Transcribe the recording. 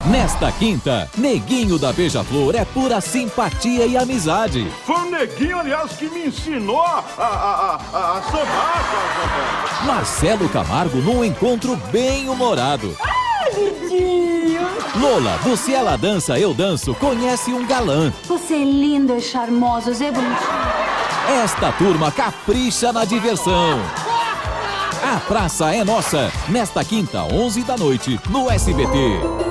Nesta quinta, Neguinho da Beija-Flor é pura simpatia e amizade. Foi o Neguinho, aliás, que me ensinou a sambar. Marcelo Camargo num encontro bem humorado. Lindinho! Lola, do Se Ela Dança, Eu Danço, conhece um galã. Você é lindo e charmoso, Zé Bonitinho. Esta turma capricha na diversão. A praça é nossa. Nesta quinta, 11 da noite, no SBT.